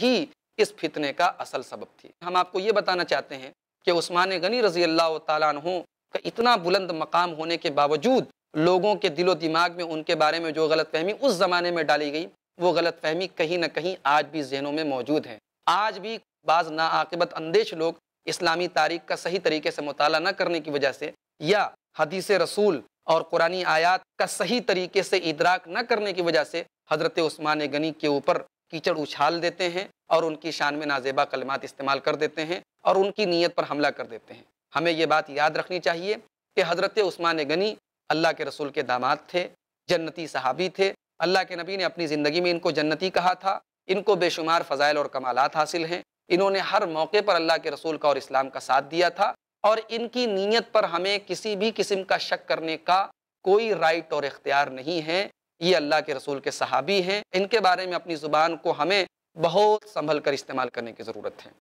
ہی اس فتنے کا اصل سبب تھی۔ ہم آپ کو یہ بتانا چاہتے ہیں کہ عثمان غنی رضی اللہ تعالیٰ عنہ کا اتنا بلند مقام ہونے کے باوجود لوگوں کے دل و دماغ میں ان کے بارے میں جو غلط فہمی اس زمانے میں ڈالی گئی، وہ غلط فہمی کہیں نہ کہیں آج بھی ذہنوں میں موجود ہے۔ آج بھی بعض ناعاقبت اندیش لوگ اسلامی تاریخ کا صحیح طریقے سے مطالعہ نہ کرنے کی وجہ سے یا حدیث رسول اور قرآنی آیات کا صحیح طریقے سے ادراک نہ کرنے کی وجہ سے حضرت عثمان غنی کے اوپر کیچڑ اچھال دیتے ہیں اور ان کی شان میں نازیبا کلمات استعمال کر دیتے ہیں اور ان کی نیت پر حملہ کر دیتے ہیں۔ ہمیں یہ بات یاد رکھنی چاہیے کہ حضرت عثمان غنی اللہ کے رسول کے داماد تھے، جنتی صحابی تھے۔ اللہ کے نبی نے اپنی زندگی میں ان کو جنتی کہا تھا۔ ان کو بے شمار فضائل اور کمالات حاصل ہیں۔ انہوں نے ہر موقع پر اللہ کے رسول کا اور اسلام کا ساتھ دیا تھا، اور ان کی نیت پر ہمیں کسی بھی قسم کا شک کرنے کا کوئی رائٹ اور اختیار نہیں ہے۔ یہ اللہ کے رسول کے صحابی ہیں، ان کے بارے میں اپنی زبان کو ہمیں بہت سنبھل کر استعمال کرنے کی ضرورت ہے۔